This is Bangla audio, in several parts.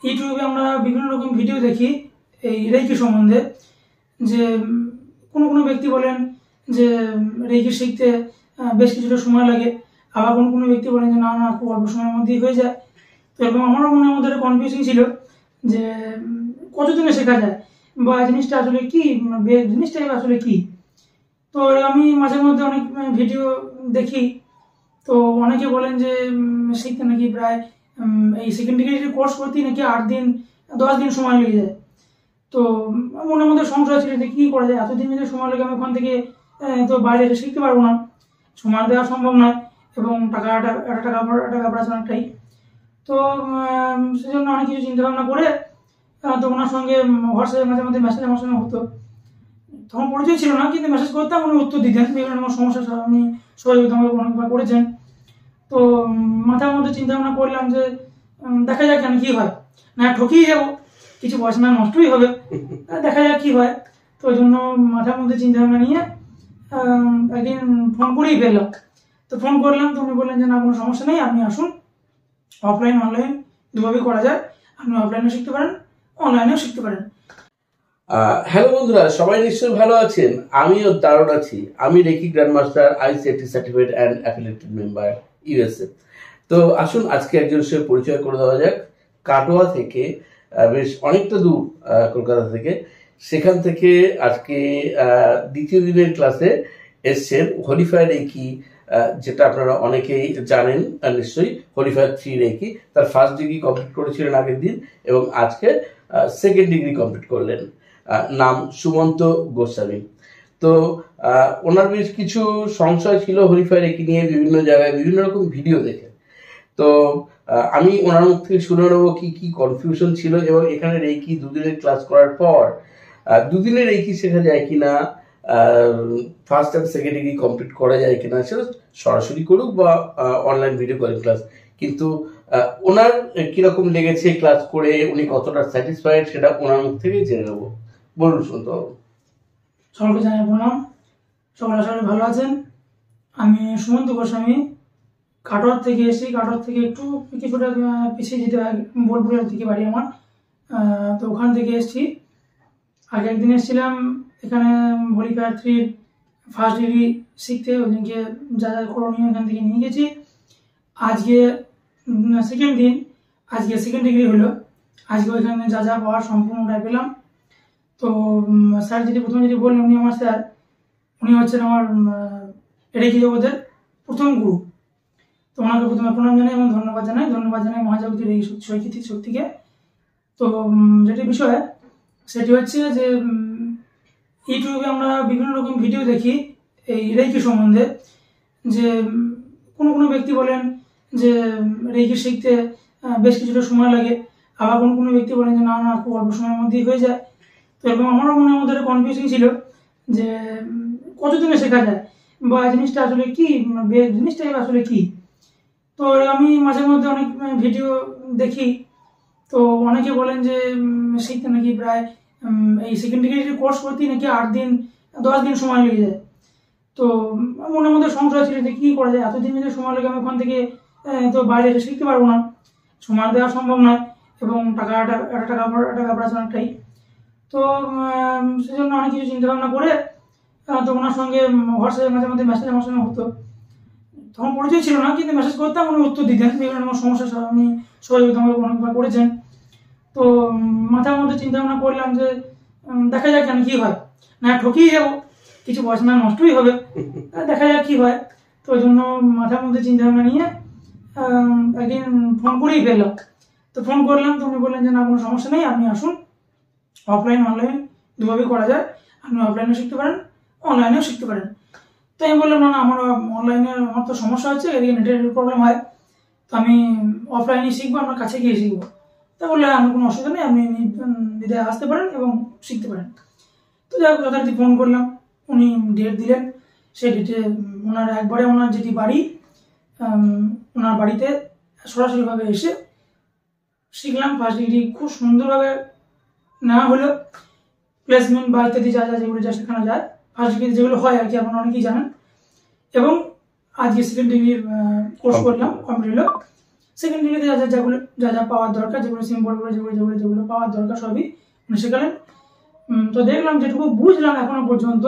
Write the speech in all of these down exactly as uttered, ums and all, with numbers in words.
ইউটিউবে আমরা বিভিন্ন রকম ভিডিও দেখি এই রেকি সম্বন্ধে, যে কোনো কোনো ব্যক্তি বলেন যে রেকি শিখতে বেশ কিছুটা সময় লাগে, আবার কোনো কোনো ব্যক্তি বলেন যে না না খুব অল্প সময়ের মধ্যেই হয়ে যায়। তো এরকম আমারও মনের মধ্যে কনফিউশন ছিল যে কতদিনে শেখা যায় বা জিনিসটা আসলে কি, জিনিসটাই আসলে কি। তো আমি মাঝে মধ্যে অনেক ভিডিও দেখি, তো অনেকে বলেন যে শিখতে নাকি প্রায় এই সেকেন্ড ডিগ্রি কোর্স করতেই নাকি আট দিন দশ দিন সময় লেগে যায়। তো মনের মধ্যে সংশয় ছিল যে কী করা যায়, এতদিন যদি সময় লাগে আমি ওখান থেকে তো বাইরে এসে শিখতে পারবো না, সময় দেওয়া সম্ভব নয়, এবং টাকাটা একটা টাকা টাকা পড়াচ্ছে অনেকটাই। তো সেজন্য অনেক কিছু চিন্তাভাবনা করে তো ওনার সঙ্গে হোয়াটসঅ্যাপে মাঝে মধ্যে মেসেজ আমার সঙ্গে হতো। তখন পরিচয় ছিল না, কিন্তু মেসেজ করতাম, উনি উত্তর দিতেন, বিভিন্ন রকম সমস্যার আমি সহযোগিতা আমাকে অনেকবার করেছেন। তো মাথার মধ্যে চিন্তা ভাবনা করলাম যে দেখা যাক কেন কী হয়, না ঠকিয়ে যাবো, কিছু পয়সা না নষ্টই হবে, দেখা যাক কী হয়। তো ওই জন্য মাথার মধ্যে চিন্তা ভাবনা নিয়ে একদিন ফোন করেই ফেললাম। তো ফোন করলাম, তো উনি বললেন যে না কোনো সমস্যা নেই, আপনি আসুন, অফলাইন অনলাইন দুভাবেই করা যায়, আপনি অফলাইনেও শিখতে পারেন, অনলাইনেও শিখতে পারেন। হ্যালো বন্ধুরা, সবাই নিশ্চয়ই ভালো আছেন। আমিও দারুণ আছি। আমি reiki grandmaster, ICAT certified and affiliated member USA. তো আসুন আজকে একজনের সঙ্গে পরিচয় করে দেওয়া যাক। কাটোয়া থেকে, বেশ অনেকটা দূর কলকাতা থেকে, সেখান থেকে আজকে দ্বিতীয় দিনের ক্লাসে এসছেন হলিফায়ার রেকি, যেটা আপনারা অনেকেই জানেন নিশ্চয়ই, হলিফায়ার থ্রি রেকি। তার ফার্স্ট ডিগ্রি কমপ্লিট করেছিলেন আগের দিন এবং আজকে সেকেন্ড ডিগ্রি কমপ্লিট করলেন। নাম সুমন্ত গোস্বামী। তো ওনার বেশ কিছু সংশয় ছিল হলিফায়ার রেকি নিয়ে, বিভিন্ন জায়গায় বিভিন্ন রকম ভিডিও দেখে। তো আমি ওনার মুখ থেকে শুনে নেবো কি কি কনফিউশন ছিল, এবং এখানে রেকি দুদিনের ক্লাস করার পর দুদিনের রেকি শেখা যায় কিনা, first and second degree complete করা যায় কিনা, সেটা সরাসরি করুক বা অনলাইন ভিডিও কলিং ক্লাস। কিন্তু ওনার কিরকম লেগেছে ক্লাস করে, উনি কতটা স্যাটিসফাইড, সেটা ওনার মুখ থেকে জেনে নেবো। বলুন শুনতে হবে। সকলকে জানাই প্রণাম, সকলে আশা করি ভালো আছেন। আমি সুমন্ত গোস্বামী, কাটোয়ার থেকে এসেছি। কাটোয়ার থেকে একটু কিছুটা পিছিয়ে যেতে হয়, বোলপুরের দিকে বাড়ি আমার। তো ওখান থেকে এসেছি। আগে একদিন এসেছিলাম এখানে হলিফায়ার থ্রির ফার্স্ট ডিগ্রি শিখতে, ওই দিনকে যা যা করণীয় এখান থেকে নিয়ে গেছি। আজকে সেকেন্ড দিন, আজকে সেকেন্ড ডিগ্রি হলো। আজকে ওইখানে যা যা পাওয়ার সম্পূর্ণটাই পেলাম। তো স্যার যেটি প্রথমে যেটি বললেন, উনি আমার স্যার, উনি হচ্ছেন আমার রেকি জগতের প্রথম গুরু। তো ওনাকে প্রথমে প্রণাম জানাই এবং ধন্যবাদ জানাই ধন্যবাদ জানাই মহাজাগতিক রেকি শক্তি শক্তিকে। তো যেটি বিষয় সেটি হচ্ছে যে ইউটিউবে আমরা বিভিন্ন রকম ভিডিও দেখি এই রেকি সম্বন্ধে, যে কোনো কোনো ব্যক্তি বলেন যে রেকি শিখতে বেশ কিছুটা সময় লাগে, আবার কোনো কোনো ব্যক্তি বলেন যে না না খুব অল্প সময়ের মধ্যেই হয়ে যায়। তো এরকম আমারও মনের মধ্যে কনফিউশন ছিল যে কতদিনে শেখা যায় বা জিনিসটা আসলে কি, জিনিসটাই আসলে কি। তো আমি মাঝে মধ্যে অনেক ভিডিও দেখি, তো অনেকে বলেন যে শিখতে নাকি প্রায় এই সেকেন্ড ডিগ্রি কোর্স করতেই নাকি আট দিন দশ দিন সময় লেগে যায়। তো মনের মধ্যে সংশয় ছিল যে কী করা যায়, এতদিন যদি সময় লাগে আমি ওখান থেকে তো বাইরে এসে শিখতে পারবো না, সময় দেওয়া সম্ভব নয়, এবং টাকাটা একটা টাকা টাকা পড়াচ্ছে অনেকটাই। তো সেজন্য অনেক কিছু চিন্তাভাবনা করে তো ওনার সঙ্গে হোয়াটসঅ্যাপে মাঝে মধ্যে মেসেজ আমার সঙ্গে হতো। তখন পরিচয় ছিল না, কিন্তু মেসেজ করতাম, উনি উত্তর দিতেন, বিভিন্ন রকম সমস্যার আমি সহযোগিতা আমাকে অনেকবার করেছেন। তো মাথার মধ্যে চিন্তা ভাবনা করলাম যে দেখা যাক কেন কী হয়, না ঠকিয়ে যাবো, কিছু পয়সা না নষ্টই হবে, দেখা যাক কী হয়। তো ওই জন্য মাথার মধ্যে চিন্তা ভাবনা নিয়ে একদিন ফোন করেই ফেললাম। তো ফোন করলাম, তো উনি বললেন যে না কোনো সমস্যা নেই, আপনি আসুন, অফলাইন অনলাইন দুভাবেই করা যায়, আপনি অফলাইনেও শিখতে পারেন, অনলাইনেও শিখতে পারেন। তো আমি বললাম না না আমার অনলাইনে আমার তো সমস্যা হচ্ছে, এদিকে নেটের প্রবলেম হয়, তো আমি অফলাইনে শিখবো, আমার কাছে গিয়ে শিখবো। তা বললে আমার কোনো অসুবিধা নেই, আপনি দিদে আসতে পারেন এবং শিখতে পারেন। তো যাই হোক যথারীতি ফোন করলাম, উনি ডেট দিলেন। সেই ডেটে ওনার একবারে ওনার যেটি বাড়ি, ওনার বাড়িতে সরাসরিভাবে এসে শিখলাম। ফার্স্ট ডিগ্রি খুব সুন্দরভাবে নেওয়া হলো, প্লেসমেন্ট বা ইত্যাদি যা যা যেগুলো যা শেখানো যায়, ফার্স্ট ডিগ্রি যেগুলো হয় আর কি, আপনারা অনেকেই জানেন। এবং আজকে সেকেন্ড ডিগ্রির কোর্স করলাম, কমপ্লিট হলো। সেকেন্ড ডিগ্রিতে যা যা যেগুলো যা যা পাওয়ার দরকার, যেগুলো সিম্বল করে যেগুলো যেগুলো যেগুলো পাওয়ার দরকার সবই মানে শেখালেন। তো দেখলাম যেটুকু বুঝলাম এখনো পর্যন্ত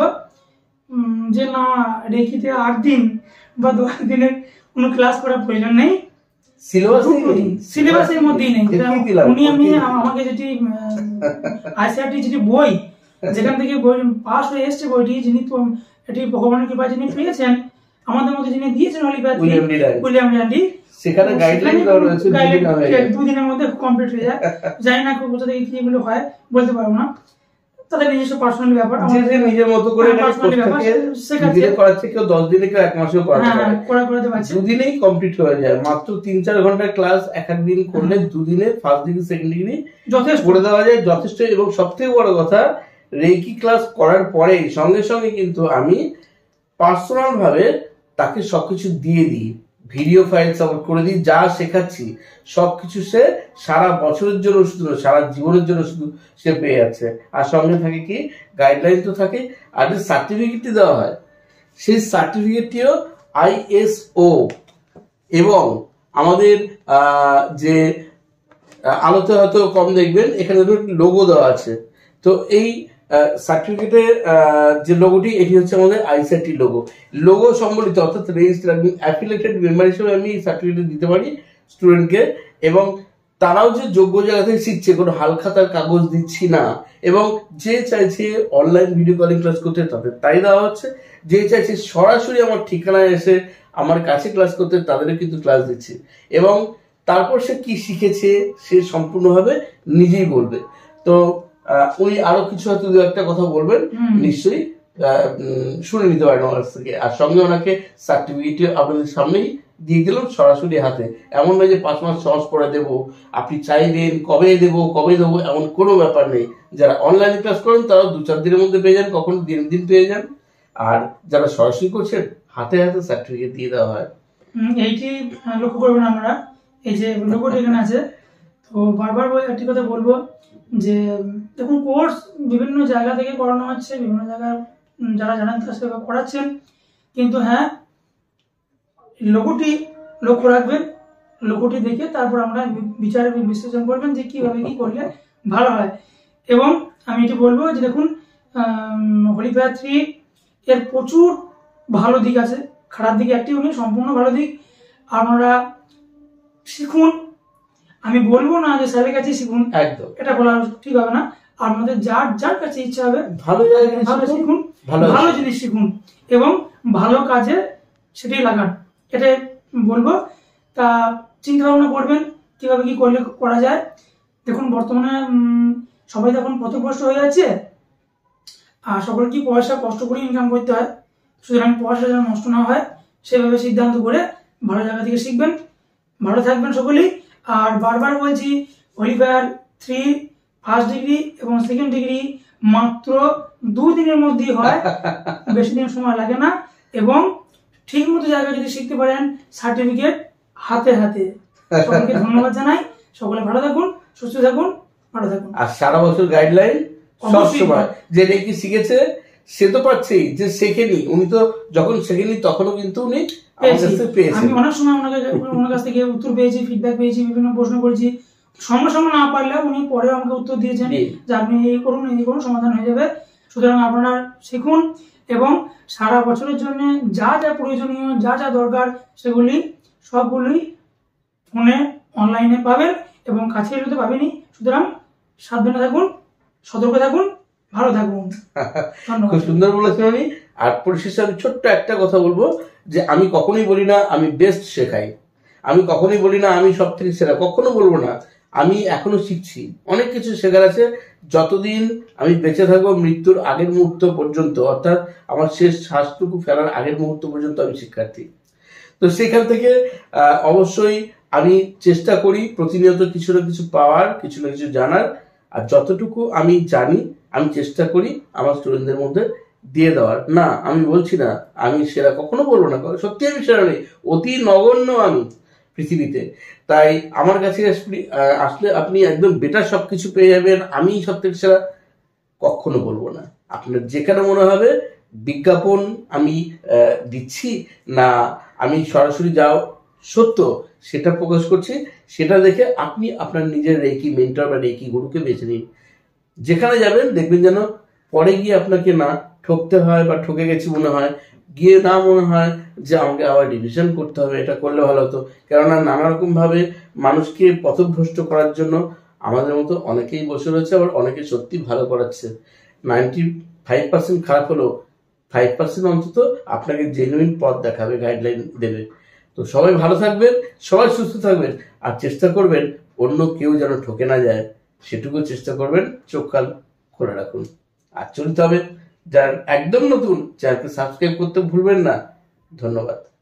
যে না রেকিতে আট দিন বা দশ দিনের কোনো ক্লাস করার প্রয়োজন নেই, সিলেবাসের মধ্যেই নেই। উনি আমি আমাকে যেটি আইসিআরটি যেটি বই যেখান থেকে বই পাস হয়ে এসছে বইটি, যিনি এটি ভগবানের কৃপায় যিনি পেয়েছেন আমাদের মধ্যে যিনি দিয়েছেন হলিপ্যাথ উইলিয়াম র্যান্ডি, সেখানে গাইডলাইন দেওয়া রয়েছে দুদিনের মধ্যে কমপ্লিট হয়ে যায়। জানি না কোথা থেকে কি এগুলো হয় বলতে পারবো না, তাদের নিজস্ব পার্সোনাল ব্যাপার, আমাদের নিজের মতো করে দুদিনে করাচ্ছে, কেউ দশ দিনে কেউ এক মাসেও করাতে পারে, দুদিনেই কমপ্লিট হয়ে যায়। মাত্র তিন চার ঘন্টার ক্লাস এক এক দিন করলে দুদিনে ফার্স্ট ডিগ্রি সেকেন্ড ডিগ্রি যথেষ্ট করে দেওয়া যায়, যথেষ্ট। এবং সব থেকে বড় কথা, রেকি ক্লাস করার পরে সঙ্গে সঙ্গে কিন্তু আমি পার্সোনাল ভাবে তাকে সবকিছু দিয়ে দিই, ভিডিও ফাইল সাপোর্ট করে দিই, যা শেখাচ্ছি সবকিছু সে সারা বছরের জন্য শুধু সারা জীবনের জন্য শুধু সে পেয়ে যাচ্ছে। আর সঙ্গে থাকে কি গাইডলাইন তো থাকে, আর যে সার্টিফিকেটটি দেওয়া হয় সেই সার্টিফিকেটটিও আইএসও এবং আমাদের যে আলোতে হয়তো কম দেখবেন, এখানে লোগো দেওয়া আছে। তো এই সার্টিফিকেটের যে লোগোটি, এটি হচ্ছে আমাদের আইসিআরটি লোগো লোগো সম্বলিত, অর্থাৎ রেজিস্টার অ্যাফিলিয়েটেড মেম্বার হিসেবে আমি সার্টিফিকেট দিতে পারি স্টুডেন্টকে। এবং তারাও যে যোগ্য জায়গা থেকে শিখছে, কোনো হালখাতার কাগজ দিচ্ছি না। এবং যে চাইছে অনলাইন ভিডিও কলিং ক্লাস করতে তাদের তাই দেওয়া হচ্ছে, যে চাইছে সরাসরি আমার ঠিকানায় এসে আমার কাছে ক্লাস করতে তাদেরও কিন্তু ক্লাস দিচ্ছি। এবং তারপর সে কি শিখেছে সে সম্পূর্ণভাবে নিজেই বলবে। তো উনি আরো কিছু হয়তো দু একটা কথা বলবেন, নিশ্চয়ই শুনে নিতে পারেন আমার কাছ থেকে। আর সঙ্গে ওনাকে সার্টিফিকেট আপনাদের সামনেই দিয়ে দিলাম সরাসরি হাতে। এমন নয় যে পাঁচ মাস ছ মাস পরে দেবো, আপনি চাইবেন কবে দেবো কবে দেবো এমন কোনো ব্যাপার নেই। যারা অনলাইনে ক্লাস করেন তারাও দু চার দিনের মধ্যে পেয়ে যান, কখনো দিন দিন পেয়ে যান। আর যারা সরাসরি করছেন হাতে হাতে সার্টিফিকেট দিয়ে দেওয়া হয়। এইটি লক্ষ্য করবেন আমরা, এই যে লোগোটি এখানে আছে। তো বারবার একটি কথা বলবো যে দেখুন, কোর্স বিভিন্ন জায়গা থেকে করানো হচ্ছে, বিভিন্ন জায়গায় যারা জানেন তারা সেভাবে করাচ্ছেন, কিন্তু হ্যাঁ লোগোটি লক্ষ্য রাখবেন, লোগোটি দেখে তারপর আমরা বিচার বিশ্লেষণ করবেন যে কিভাবে কি করলে ভালো হয়। এবং আমি এটি বলবো যে দেখুন, হলিপ্যাথ থ্রি এর প্রচুর ভালো দিক আছে, খারাপ দিক একটিও নেই, সম্পূর্ণ ভালো দিক। আপনারা শিখুন, আমি বলবো না যে স্যারের কাছে শিখুন, একদম এটা বলা ঠিক হবে না। আপনাদের যার যার কাছে ইচ্ছা হবে ভালো ভালো শিখুন, ভালো জিনিস শিখুন এবং ভালো কাজে সেটাই লাগান, এটাই বলবো। তা চিন্তা ভাবনা করবেন কিভাবে কি করলে করা যায়। দেখুন বর্তমানে সবাই তখন পথভ্রষ্ট হয়ে যাচ্ছে, আর সকল কি পয়সা কষ্ট করে ইনকাম করতে হয়, সুতরাং পয়সা যেন নষ্ট না হয় সেভাবে সিদ্ধান্ত করে ভালো জায়গা থেকে শিখবেন। ভালো থাকবেন সকলেই। আর বারবার বলছি, হলিপ্যাথ থ্রি ফার্স্ট ডিগ্রি এবং সেকেন্ড ডিগ্রি মাত্র দুদিনের মধ্যেই হয়, বেশি দিন সময় লাগে না। এবং ঠিক মতো জায়গায় যদি শিখতে পারেন, সার্টিফিকেট হাতে হাতে। সকলকে ধন্যবাদ জানাই, সকলে ভালো থাকুন, সুস্থ থাকুন, ভালো থাকুন। আর সারা বছর গাইডলাইন সবসময়, যে রেকি শিখেছে সে তো পাচ্ছেই, যে শেখেনি উনি তো যখন শেখেনি তখনও কিন্তু উনি আমি অনেক সময় ওনাকে ওনার কাছ থেকে উত্তর পেয়েছি, ফিডব্যাক পেয়েছি, বিভিন্ন প্রশ্ন করেছি, সঙ্গে সঙ্গে না পারলেও উনি পরে আমাকে উত্তর দিয়েছেন যে আপনি এই করুন এই করুন, সমাধান হয়ে যাবে। সুতরাং আপনারা শিখুন এবং সারা বছরের জন্য যা যা প্রয়োজনীয় যা যা দরকার সেগুলি সবগুলোই ফোনে অনলাইনে পাবেন এবং কাছে এলে পাবেনই। সুতরাং সাবধানে থাকুন, সতর্ক থাকুন, ভালো থাকুন। খুব সুন্দর বলেছেন উনি। আর পরিশেষে আমি ছোট্ট একটা কথা বলবো, যে আমি কখনোই বলি না আমি বেস্ট শেখাই, আমি কখনোই বলি না আমি সব থেকে সেরা, কখনো বলবো না। আমি এখনো শিখছি, অনেক কিছু শেখার আছে। যতদিন আমি বেঁচে থাকবো মৃত্যুর আগের মুহূর্ত পর্যন্ত, অর্থাৎ আমার শেষ শ্বাসটুকু ফেলার আগের মুহূর্ত পর্যন্ত আমি শিক্ষার্থী। তো সেখান থেকে অবশ্যই আমি চেষ্টা করি প্রতিনিয়ত কিছু না কিছু পাওয়ার, কিছু না কিছু জানার। আর যতটুকু আমি জানি আমি চেষ্টা করি আমার স্টুডেন্টদের মধ্যে দিয়ে দেওয়ার। না, আমি বলছি না আমি সেরা, কখনো বলবো না, সত্যি আমি সেরা নেই, অতি নগণ্য আমি পৃথিবীতে। তাই আমার কাছে আসলে আপনি একদম বেটার সবকিছু পেয়ে যাবেন, আমি সব থেকে সেরা কখনো বলবো না। আপনার যেখানে মনে হবে বিজ্ঞাপন আমি দিচ্ছি না, আমি সরাসরি যাও সত্য সেটা প্রকাশ করছি, সেটা দেখে আপনি আপনার নিজের রেকি মেন্টর বা রেকি গুরুকে বেছে নিন। যেখানে যাবেন দেখবেন যেন পরে গিয়ে আপনাকে না ঠকতে হয় বা ঠকে গেছি মনে হয়, গিয়ে না মনে হয় যে আমাকে আবার রিভিশন করতে হবে, এটা করলে ভালো হতো। কেননা নানা রকম ভাবে মানুষকে পথভ্রষ্ট করার জন্য আমাদের মতো অনেকেই বসে রয়েছে, আবার অনেকে সত্যি ভালো করাচ্ছে। নাইনটি ফাইভ পার্সেন্ট খারাপ হলেও ফাইভ পার্সেন্ট অন্তত আপনাকে জেনুইন পথ দেখাবে, গাইডলাইন দেবে। তো সবাই ভালো থাকবেন, সবাই সুস্থ থাকবেন, আর চেষ্টা করবেন অন্য কেউ যেন ঠকে না যায় সেটুকু চেষ্টা করবেন। চোখ কান খোলা রাখুন আর চলতে হবে। যারা একদম নতুন চ্যানেলকে সাবস্ক্রাইব করতে ভুলবেন না। ধন্যবাদ।